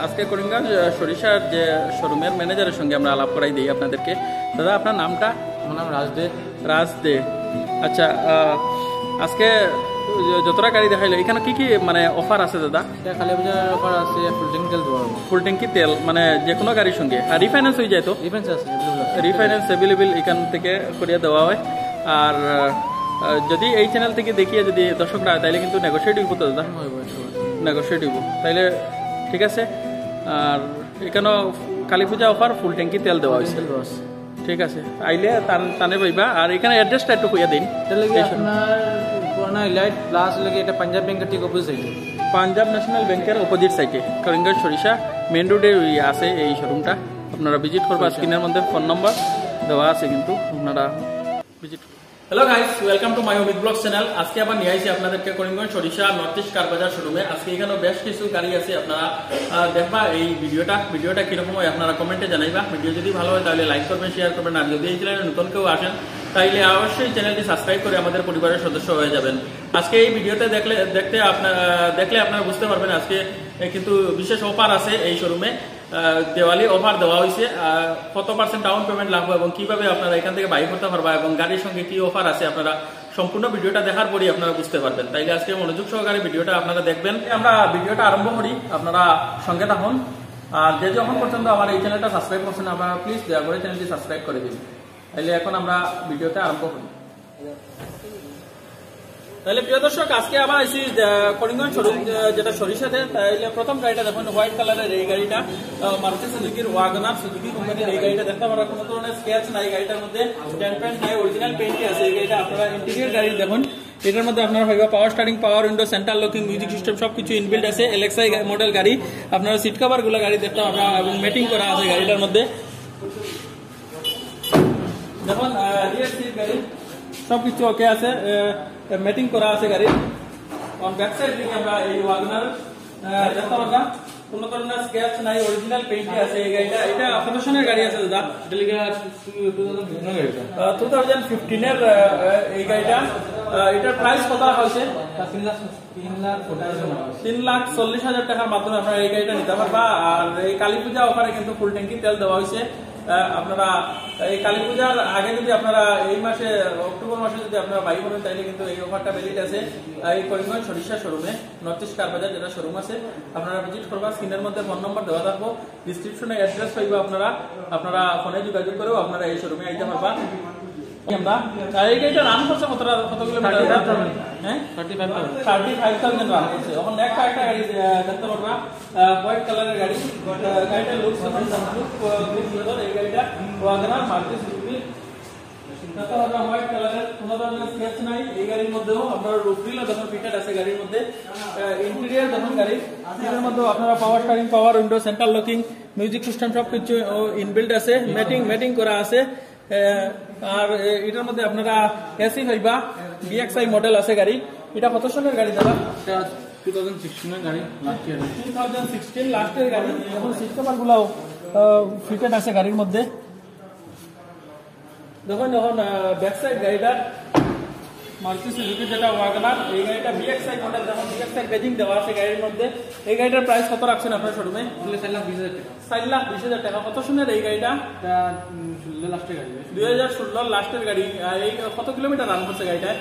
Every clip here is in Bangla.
আজকে করিমগঞ্জ সরিষার যে শোরুমের ম্যানেজারের সঙ্গে আমরা আলাপ করাই দিই আপনাদেরকে। দাদা, আপনার নামটা? আমার নাম রাজদে। রাজদে, আচ্ছা। আজকে যতটা গাড়ি দেখাইলো, এখানে কি কি মানে অফার আছে দাদা? এটা খালি বাজার অফার আছে, ফুল ট্যাঙ্কি তেল দেওয়া হবে। ফুল ট্যাঙ্কি তেল মানে যে কোনো গাড়ির সঙ্গে, আর রিফাইন্যান্স হয়ে যায় তো? রিফাইন্যান্স আছে, রিফাইন্যান্স অ্যাভেলেবেল এখান থেকে করিয়ে দেওয়া হয়। আর যদি এই চ্যানেল থেকে দেখিয়ে যদি দর্শকরা, তাইলে কিন্তু নেগোশিয়েট হইব তো দাদা? নেগোশিয়েট হইব, তাইলে ঠিক আছে। আর এখানেও কালী পূজা অফার ফুল ট্যাঙ্কি তেল দেওয়া হয়েছে, ঠিক আছে। আইলে টানে পাইবা। আর এখানে অ্যাড্রেসটা একটু কইয়া দিন। পুরানা ইলাইট প্লাস লাগে, এটা পাঞ্জাব ব্যাংকের ঠিক অপোজিট সাইডে, পাঞ্জাব ন্যাশনাল ব্যাংকের অপোজিট সাইডে করিমগঞ্জ সরিষা মেন রোডে আছে এই শোরুমটা। আপনারা ভিজিট করবা, স্ক্রিনের মধ্যে ফোন নম্বর দেওয়া আছে, কিন্তু আপনারা visit. Hello guys, welcome to my Amit blog channel. আজকে আবার নিয়ে আসি আপনাদেরকে করিমগঞ্জ সরিষা নর্থ ইস্ট কারবাজার শোরুমে। আজকে এখানে বেশ কিছু গাড়ি আছে, আপনারা দেখবা এই ভিডিওটা কিরকম হয় আপনারা কমেন্টে জানাইবা। ভিডিও যদি ভালো হয় তাহলে লাইক করবেন, শেয়ার করবেন। আর যদি এই চ্যানেলে নতুন কেউ আসেন তাইলে অবশ্যই চ্যানেলটি সাবস্ক্রাইব করে আমাদের পরিবারের সদস্য হয়ে যাবেন। আজকে এই ভিডিওতে দেখলে আপনারা বুঝতে পারবেন আজকে কিন্তু বিশেষ অফার আছে এই শোরুমে। দেওয়ালি অফার দেওয়া হয়েছে, কত % ডাউন পেমেন্ট লাগবে এবং কিভাবে আপনারা এখান থেকে বাই করতে পারবা এবং গাড়ির সঙ্গে কি অফার আছে, আপনারা সম্পূর্ণ ভিডিওটা দেখার পরই আপনারা বুঝতে পারবেন। তাইলে আজকে মনোযোগ সহকারে ভিডিওটা আপনারা দেখবেন। আমরা ভিডিওটা আরম্ভ করি, আপনারা সঙ্গে থাকুন। আর যে যখন পর্যন্ত আমার এই চ্যানেলটা সাবস্ক্রাইব করছেন, আপনারা প্লিজ দয়া করে চ্যানেলটি সাবস্ক্রাইব করে দিন। তাইলে এখন আমরা ভিডিওটা আরম্ভ করি। তাহলে প্রিয় দর্শক, আজকে আবার আসি করিমগঞ্জ শোরুম যেটা সরিষাতে। তাইলে প্রথম গাড়িটা দেখুন, হোয়াইট কালারের এই গাড়িটা, মারুতি সুজুকির ওয়াগনার, সুজুকি কোম্পানির এই গাড়িটা দেখতে পারা। কোনো ধরনের স্ক্র্যাচ নাই গাড়িটার মধ্যে, স্ট্যান্ড প্যান্ট নাই, অরিজিনাল পেইন্টই আছে এই গাড়িটা। আপনারা ইন্টেরিয়র গাড়ি দেখুন, এটার মধ্যে আপনারা পাইবা power steering, power window, central locking, music system সবকিছু ইনবিল্ড আছে। এলএক্সআই মডেল গাড়ি, আপনারা সিট কভার গুলো গাড়ি দেখতে পাবেন এবং ম্যাটিং করা আছে গাড়িটার মধ্যে। দেখুন রিয়ার সিট গাড়ি সবকিছু ওকে আছে, ম্যাটিং করা আছে গাড়ি। অন ব্যাক সাইড থেকে আমরা এই ওয়াগনার দেখতে পারলাম, কোনো ধরনের স্ক্র্যাচ নাই, অরিজিনাল পেইন্টই আছে এই গাড়িটা। এটা প্রদর্শনের গাড়ি আছে দাদা, 2015 এর এই গাড়িটা। এটার প্রাইস কত হয়েছে? 3,40,000 টাকার মাধ্যমে আপনারা এই গাড়িটা নিতে পারবা। আর এই কালী পূজা অফারে কিন্তু ফুল ট্যাঙ্কি তেল দেওয়া হয়েছে। আপনারা এই কালী পূজার আগে যদি আপনারা এই মাসে অক্টোবর মাসে যদি আপনারা বাই করেন, তাইলে কিন্তু এই অফারটা ভ্যালিড আছে এই করিমগঞ্জ সরিষা শোরুমে, নর্থ ইস্ট কারবাজার যেটা শোরুম আছে। আপনারা ভিজিট করবা, স্ক্রিনের মধ্যে ফোন নম্বর দেওয়া থাকবো, ডিসক্রিপশনে অ্যাড্রেস পাইবা। আপনারা ফোনে যোগাযোগ করেও আপনারা এই শোরুমে আইতে পারবা। আমরা এই গাড়িটা রান করছে কত কিলোমিটার? 35,000 রান করছে। এখন একটা গাড়ি দেখতে পারবা, হোয়াইট কালারের গাড়ি। গাড়িটার লুক সুন্দর। এই গাড়িটা ওয়াগনার মারুতি সুজুকি দেখতে পারবা, হোয়াইট কালারের, কোনো ধরনের স্ক্র্যাচ নাই এই গাড়ির মধ্যেও। আপনার রুফরিলও যখন ফিটেড আছে গাড়ির মধ্যে। ইন্টেরিয়র যখন গাড়ির এর মধ্যে আপনারা power steering, power window, central locking, music system সবকিছু ইনবিল্ড আছে, ম্যাটিং করা আছে। আর এটার মধ্যে আপনারা এসি পাইবা, বিএক্সআই মডেল আছে গাড়ি। এটা কত সালের গাড়ি দাদা? 2016 এর গাড়ি, 2016 লাস্টের গাড়ি। এখন সিট কভার গুলাও ফিটেড আছে গাড়ির মধ্যে। যখন ব্যাক সাইড গাড়িটা মারুতি সুজুকি যেটা ওয়াগনার, এই গাড়িটা বিএক্সআই মডেল, যখন বিএক্সআই বেজিং দেওয়া আছে গাড়ির মধ্যে। এই গাড়িটার প্রাইস কত রাখছেন আপনার শোরুমে? 4,20,000 টাকা। কত শুনের এই গাড়িটা? 2016 লাস্টের গাড়ি। এই কত কিলোমিটার রান করছে গাড়িটা?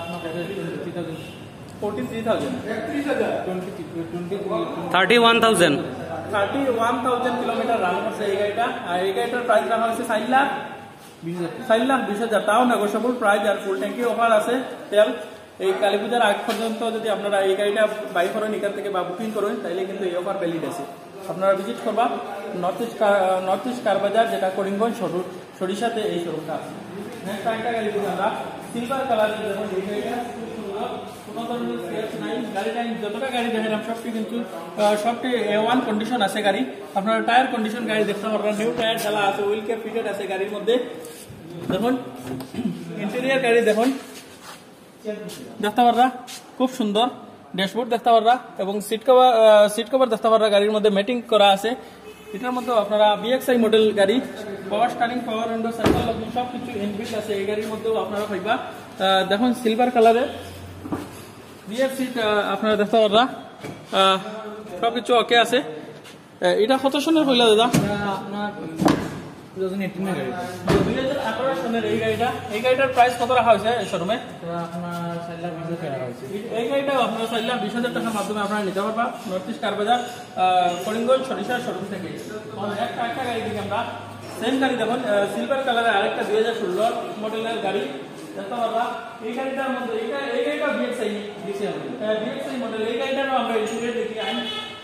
31,000 কিলোমিটার রান করছে এই গাড়িটা। আর এই গাড়িটার প্রাইস রাখা হয়েছে 4,20,000। তাও নেগোশিয়েবল প্রাইস। আর ফুল ট্যাঙ্কি অফার আছে তেল। এই কালী পূজার আগ পর্যন্ত যদি আপনারা এই গাড়িটা বাই করেন এখান থেকে বা বুকিং করেন, তাইলে কিন্তু এই অফার ভ্যালিড আছে। আপনারা ভিজিট করবা নর্থ ইস্ট কারবাজার যেটা করিমগঞ্জ সরিষাতে এই শোরুমটা আছে। নেক্সট আরেকটা গাড়ি দেখুন আমরা, সিলভার কালারের। দেখুন এই গাড়িটা কোনো ধরনের স্ক্র্যাচ নাই। গাড়িটা যতটা গাড়ি দেখালাম সবটি কিন্তু A1 কন্ডিশন আছে গাড়ি। আপনারা টায়ার কন্ডিশন গাড়ি দেখতে পারবেন, নিউ টায়ার ঢালা আছে, হুইল ক্যাপ ফিটেড আছে গাড়ির মধ্যে। দেখুন ইন্টেরিয়র গাড়ি দেখুন, দেখতে পাররা খুব সুন্দর। ড্যাশবোর্ড দেখতে পাররা এবং সিট কভার দেখতে পাররা গাড়ির মধ্যে ম্যাটিং করা আছে। এটার মধ্যে আপনারা বিএক্সআই মডেল গাড়ি, power steering, power window, central locking সবকিছু ইনবিল্ট আছে এই গাড়ির মধ্যেও আপনারা পাইবা। দেখুন সিলভার কালারের বিএফ সিট আপনারা দেখতে পাররা, সবকিছু ওকে আছে। এটা কত সনের হইলা দাদা? এটা আপনার 2018 এর গাড়ি। 2018 সনের এই গাড়িটা, এই গাড়িটার প্রাইস কত রাখা হয়েছে শোরুমে? এটা আপনার 4,20,000 টাকা হয়েছে। এই গাড়িটা আপনারা 4,20,000 টাকার মাধ্যমে আপনারা নিতে পারবা নর্থ ইস্ট কার বাজার করিমগঞ্জ সরিষার শোরুম থেকে। একটা গাড়ি দিকে আমরা সেম গাড়ি দেখুন, সিলভার কালারের আরেকটা 2016 মডেলের গাড়ি দেখতে পারবা। এই গাড়িটার মধ্যে এই গাড়িটা বিএক্সআই মডেল। এই গাড়িটারও আমরা ইন্টেরিয়র দেখি আইন।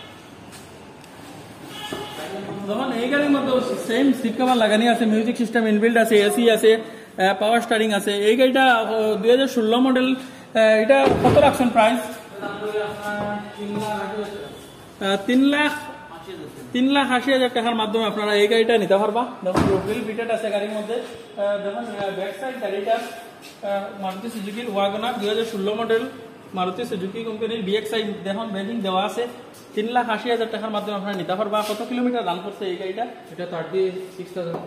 যেমন এই গাড়ির মধ্যে সেম সিট কভার লাগানি আছে, মিউজিক সিস্টেম ইনবিল্ড আছে, এসি আছে, পাওয়ার স্টারিং আছে। এই গাড়িটা 2016 মডেল। এটা কত রাখছেন প্রাইস? 3,80,000 টাকার মাধ্যমে আপনারা এই গাড়িটা নিতে পারবা। দেখুন রুফিল ফিটেড আছে গাড়ির মধ্যে। দেখুন ব্যাক সাইড গাড়িটা মারুতি সুজুকির ওয়াগনার 2016 মডেল, মারুতি সুজুকি কোম্পানির বিএক্সআই দেখুন ব্যাজিং দেওয়া আছে। 3,80,000 টাকার মাধ্যমে আপনারা নিতে পারবা। কত কিলোমিটার রান করছে এই গাড়িটা? এটা 36,000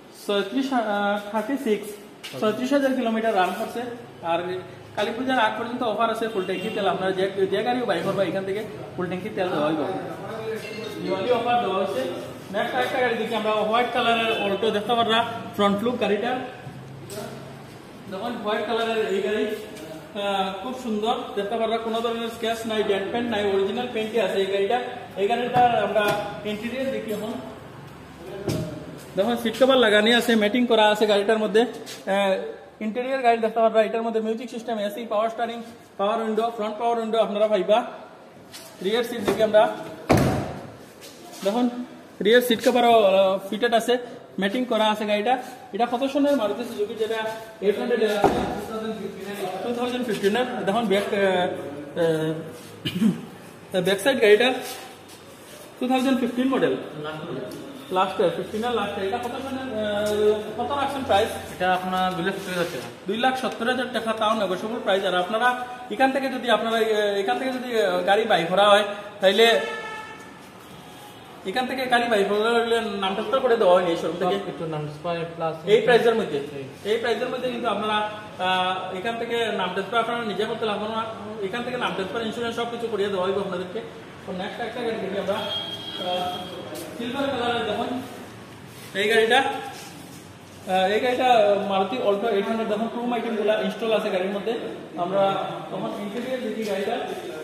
36,000 কিলোমিটার রান করছে। আর কালী পূজার আগ পর্যন্ত অফার আছে ফুল ট্যাঙ্কি তেল। আপনারা যে গাড়িও বাই করবা এখান থেকে ফুল ট্যাঙ্কি তেল দেওয়া হইব, দিওয়ালি অফার দেওয়া হয়েছে। নেক্সট একটা গাড়ি দেখি আমরা, হোয়াইট কালারের অল্টো দেখতে পারবা। ফ্রন্ট লুক গাড়িটা দেখুন, হোয়াইট কালারের এই গাড়ি খুব সুন্দর দেখতে পারবা। কোনো ধরনের স্ক্র্যাচ নাই, ডেন্ট পেন্ট নাই, অরিজিনাল পেন্টই আছে এই গাড়িটা। এই গাড়িটার আমরা ইন্টেরিয়র দেখি এখন। দেখুন সিট কভার লাগানি আছে, ম্যাটিং করা আছে গাড়িটার মধ্যে। ইন্টেরিয়র গাড়ি দেখতে পারবা। এটার মধ্যে music system, AC, power steering, power window, front power window আপনারা পাইবা। রিয়ার সিট দেখি আমরা। দেখুন রিয়ার সিট কভারও ফিটেড আছে, ম্যাটিং করা আছে গাড়িটা। এটা কত সনের মারুতি সুজুকি? যেটা 2015 দেখুন ব্যাক সাইড গাড়িটা 2015 মডেল, লাস্টের 15 লাস্টের। এটা কত সনের, কত রাখছেন প্রাইস? এটা আপনার 2,70,000 টাকা। 2,70,000 টাকা, তাও নেগোশিয়েবল প্রাইস। আর আপনারা এখান থেকে যদি গাড়ি বাই করা হয় তাইলে এখান থেকে গাড়ি বাই করলে নাম ট্রান্সফার করে দেওয়া হয়নি এই শোরুম থেকে। এই প্রাইসের মধ্যে কিন্তু আপনারা এখান থেকে নাম ট্রান্সফার আপনারা নিজে করতে লাগবে না। এখান থেকে নাম ট্রান্সফার, ইন্স্যুরেন্স সব কিছু করিয়ে দেওয়া হইব আপনাদেরকে। তো নেক্সট একটা গাড়ি দেখি আমরা, সিলভার কালারের। দেখুন এই গাড়িটা মারুতি অল্টো 800। দেখুন ক্রোম আইটেম গুলা ইনস্টল আছে গাড়ির মধ্যে। আমরা তখন ইন্টেরিয়র দেখি গাড়িটা,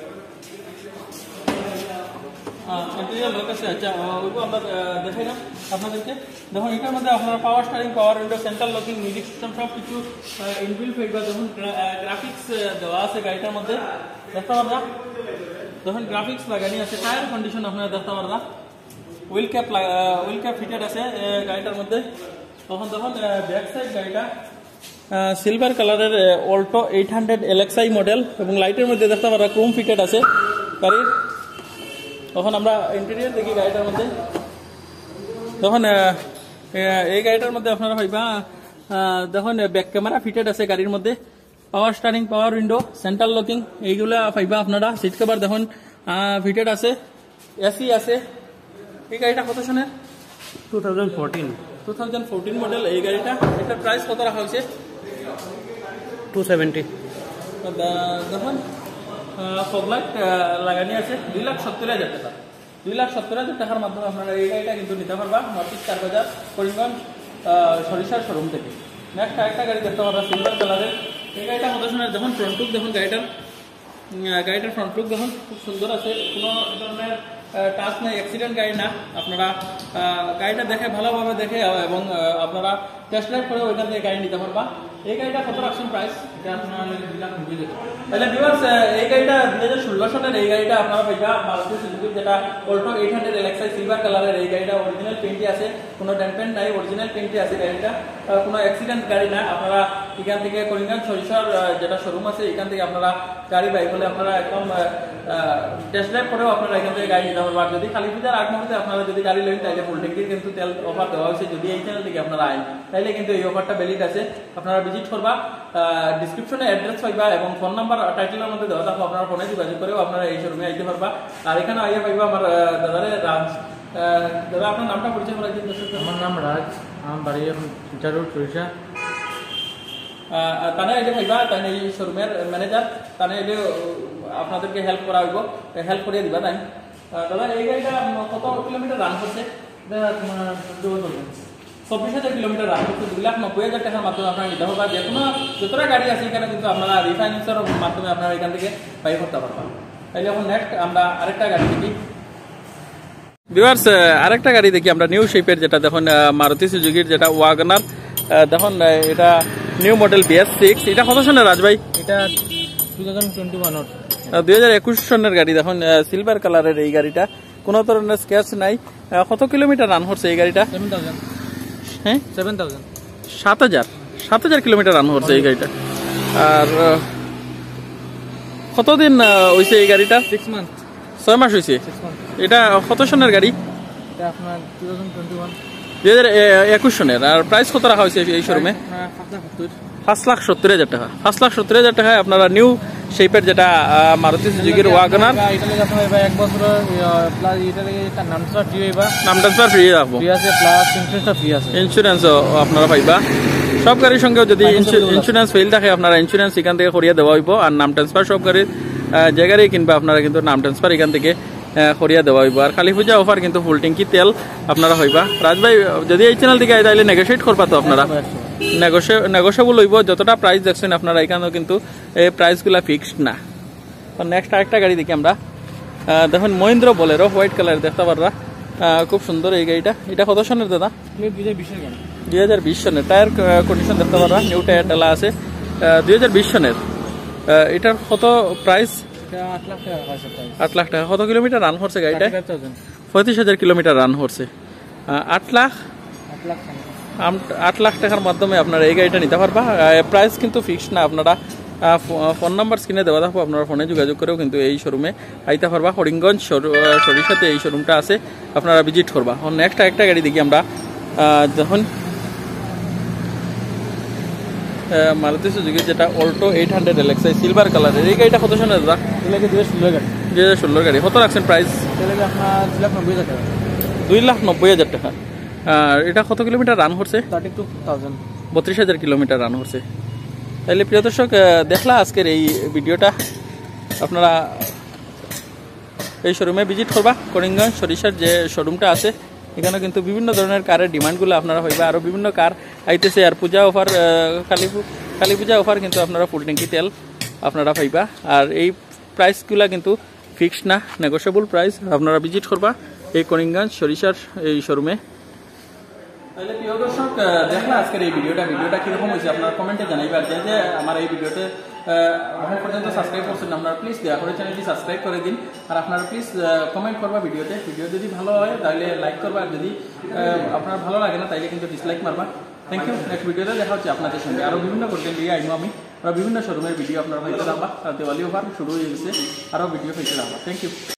ইন্টেরিয়র লোক আছে। আচ্ছা ওইগুলো আমরা দেখাই না আপনাদেরকে। দেখুন এটার মধ্যে আপনারা power steering, power window, central locking, music system সব কিছু ইনবিল্ট পাইবা। দেখুন গ্রাফিক্স দেওয়া আছে গাড়িটার মধ্যে দেখতে পারবা। দেখুন গ্রাফিক্স লাগানি আছে। টায়ার কন্ডিশন আপনারা দেখতে পারবা। হুইল ক্যাপ ফিটেড আছে গাড়িটার মধ্যে। তখন দেখুন ব্যাক সাইড গাড়িটা সিলভার কালারের অল্টো 800 LXI মডেল এবং লাইটের মধ্যে দেখতে পারবা ক্রোম ফিটেড আছে গাড়ির। তখন আমরা ইন্টেরিয়র দেখি গাড়িটার মধ্যে। তখন এই গাড়িটার মধ্যে আপনারা পাইবা দেখুন ব্যাক ক্যামেরা ফিটেড আছে গাড়ির মধ্যে, power steering, power window, central locking এইগুলা পাইবা আপনারা। সিট কভার দেখুন ফিটেড আছে, এসি আছে। এই গাড়িটা কত সনের? 2014 মডেল এই গাড়িটা। এটার প্রাইস কত রাখা হয়েছে? 270। দেখুন ফগলাইট লাগানি আছে 2,70,000 টাকা। 2,70,000 টাকার মাধ্যমে আপনারা এই গাড়িটা কিন্তু নিতে পারবা নর্থ ইস্ট কার বাজার করিমগঞ্জ সরিষার শোরুম থেকে। নেক্সট আরেকটা গাড়ি দেখতে পারবা সিলভার কালারের। এই গাড়িটা কত সনের? দেখুন ফ্রন্ট লুক দেখুন গাড়িটার ফ্রন্ট লুক দেখুন খুব সুন্দর আছে। কোনো ধরনের টাচ নেই, অ্যাক্সিডেন্ট গাড়ি না। আপনারা গাড়িটা দেখে ভালোভাবে দেখে এবং আপনারা টেস্ট ড্রাইভ করে ওইখান থেকে গাড়ি নিতে পারবা। এই গাড়িটা কত রাখছেন প্রাইস? এটা আপনার 2,90,000 টাকা। তাহলে ভিউয়ার্স এই গাড়িটা 2016 সনের এই গাড়িটা আপনারা পাইবা মারুতি সুজুকি, যেটা অল্টো 800 LXI সিলভার কালারের। এই গাড়িটা অরিজিনাল পেন্টই আছে, কোনো ডেন্ট পেন্ট নাই, অরিজিনাল পেন্টই আছে গাড়িটা। কোনো অ্যাক্সিডেন্ট গাড়ি না। আপনারা এখান থেকে করিমগঞ্জ সরিষার যেটা শোরুম আছে এখান থেকে আপনারা গাড়ি বাই করলে আপনারা একদম টেস্ট ড্রাইভ করেও আপনারা এখান থেকে গাড়ি নিতে পারবেন। যদি কালী পূজার আগ মুহূর্তে আপনারা যদি গাড়ি নেন তাহলে ফুল ট্যাঙ্কির কিন্তু তেল অফার দেওয়া হয়েছে। যদি এই চ্যানেল থেকে আপনারা আইন তাহলে কিন্তু এই অফারটা ভ্যালিড আছে। আপনারা ভিজিট করবা, ডিসক্রিপশনে অ্যাড্রেস পাইবা এবং ফোন নাম্বার টাইটেলের মধ্যে দেওয়া থাকবে। আপনারা ফোনে যোগাযোগ করেও আপনারা এই শোরুমে আইতে পারবা। আর এখানে আইয়া পাইবা আমার দাদারে রাজ। দাদা আপনার নামটা পরিচয় করা দিন। আমার নাম রাজ, আমার বাড়ি এখন চিটারোড সরিষা। তানে এলে পাইবা, তাই এই শোরুমের ম্যানেজার। তানে এলে আপনাদেরকে হেল্প করা হইব, হেল্প করিয়ে দিবা তাই। দাদা এই গাড়িটা কত কিলোমিটার রান করছে? তোমার 24,000 কিলোমিটার রান করছে। 2,90,000 টাকার মাধ্যমে আপনারা নিতে হবে। বা যে কোনো যতটা গাড়ি আছে এখানে কিন্তু আপনারা রিফাইন্যান্সের মাধ্যমে আপনারা এখান থেকে বাই করতে পারবেন। তাইলে এখন নেক্সট আমরা আরেকটা গাড়ি দেখি। ভিউয়ার্স, আরেকটা গাড়ি দেখি আমরা, নিউ শেপের, যেটা দেখুন মারুতি সুজুকির যেটা ওয়াগনার। দেখুন এটা নিউ মডেল BS6। এটা কত সনের রাজ ভাই? এটা 2021 2021 সনের গাড়ি। দেখুন সিলভার কালারের এই গাড়িটা, কোনো ধরনের স্ক্র্যাচ নাই। কত কিলোমিটার রান করছে এই গাড়িটা? 7,000। হ্যাঁ 7,000। 7,000 কিলোমিটার রান করছে এই গাড়িটা। আর কতদিন হয়েছে এই গাড়িটা? 6 মান্থ। 6 মাস হয়েছে। 6 মান্থ। এটা কত সনের গাড়ি? এটা আপনার 2021। 2021 সনের। আর প্রাইস কত রাখা হয়েছে এই শোরুমে? 5,70,000 টাকা। 5,70,000 টাকায় আপনারা নিউ শেপের যেটা মারুতি সুজুকির ওয়াগনার। এটা লাগে আপনার এবার 1 বছরের প্লাস এটা লাগে একটা নাম ট্রান্সফার ফ্রি হইবা। নাম ট্রান্সফার ফ্রি রাখবো। ফ্রি আছে, প্লাস ইন্স্যুরেন্সটা ফ্রি আছে। ইন্স্যুরেন্সও আপনারা পাইবা। সব গাড়ির সঙ্গে যদি ইন্স্যুরেন্স ফেল থাকে আপনারা ইন্স্যুরেন্স এখান থেকে করিয়ে দেওয়া হইব। আর নাম ট্রান্সফার সব গাড়ির যে গাড়ি কিনবা আপনারা কিন্তু নাম ট্রান্সফার এখান থেকে করিয়া দেওয়া হইব। আর কালী পূজা অফার কিন্তু ফুল ট্যাঙ্কি তেল আপনারা হইবা। রাজ ভাই যদি এই চ্যানেল থেকে তাইলে নেগোশিয়েট করবা তো আপনারা? নেগোশিয়েবল হইব। যতটা প্রাইস দেখছেন আপনারা এখানেও কিন্তু এই প্রাইসগুলা ফিক্সড না। নেক্সট আরেকটা গাড়ি দেখি আমরা। দেখুন মহিন্দ্রা বোলেরো, হোয়াইট কালার দেখতে পাররা, খুব সুন্দর এই গাড়িটা। এটা কত সনের দাদা? 2020 গাড়ি। 2020 সনের। টায়ার কন্ডিশন দেখতে পারবা, নিউ টায়ার ডালা আছে। 2020 সনের। এটার কত প্রাইস? 8 লাখ টাকা আছে প্রাইস। 8 লাখ টাকা। কত কিলোমিটার রান করছে গাড়িটা? 35,000। 35,000 কিলোমিটার রান করছে। 8 লাখ 8 লাখ টাকার মাধ্যমে আপনারা এই গাড়িটা নিতে পারবা। প্রাইস কিন্তু ফিক্সড না। আপনারা ফোন নাম্বার স্ক্রিনে দেওয়া থাকবো, আপনারা ফোনে যোগাযোগ করেও কিন্তু এই শোরুমে আইতে পারবা। হরিণগঞ্জ সরিষাতে এই শোরুমটা আছে, আপনারা ভিজিট করবা। নেক্সট একটা গাড়ি দেখি আমরা। যখন মারুতি সুজুকি যেটা অল্টো 800 LXi সিলভার কালারের, এই গাড়িটা কত সনের দাদা? 2016 গাড়ি। 2016 গাড়ি। কত রাখছেন প্রাইস? এটা লাগে আপনার 2,90,000 টাকা। 2,90,000 টাকা। আর এটা কত কিলোমিটার রান করছে? 32,000। 32,000 কিলোমিটার রান করছে। তাহলে প্রিয় দর্শক, দেখলা আজকের এই ভিডিওটা, আপনারা এই শোরুমে ভিজিট করবা। করিমগঞ্জ সরিষার যে শোরুমটা আছে এখানে কিন্তু বিভিন্ন ধরনের কারের ডিমান্ডগুলো আপনারা হইবা। আরও বিভিন্ন কার আইতেছে। আর পূজা অফার, কালী পূজা অফার কিন্তু আপনারা ফুল ট্যাঙ্কি তেল আপনারা পাইবা। আর এই প্রাইসগুলো কিন্তু ফিক্সড না, নেগোশিয়েবল প্রাইস। আপনারা ভিজিট করবা এই করিমগঞ্জ সরিষার এই শোরুমে। তাহলে প্রিয় দর্শক, দেখলা আজকের এই ভিডিওটা কিরকম হয়েছে আপনারা কমেন্টে জানাইবা। যে আমার এই ভিডিওতে এখন পর্যন্ত সাবস্ক্রাইব করছেন আপনারা প্লিজ দয়া করে চ্যানেলটি সাবস্ক্রাইব করে দিন। আর আপনারা প্লিজ কমেন্ট করবা ভিডিও যদি ভালো হয় তাহলে লাইক করবা। আর যদি আপনার ভালো লাগে না তাইলে কিন্তু ডিসলাইক মারবা। Thank you. নেক্সট ভিডিওতে দেখা হচ্ছে আপনাদের সঙ্গে। আরও বিভিন্ন কন্টেন্ট নিয়ে আইবো আমি। আরও বিভিন্ন শোরুমের ভিডিও আপনারা হইতে রাখবা। আর দেওয়ালি অফার শুরু হয়ে গেছে, আরও ভিডিও হইতে রাখবা। Thank you.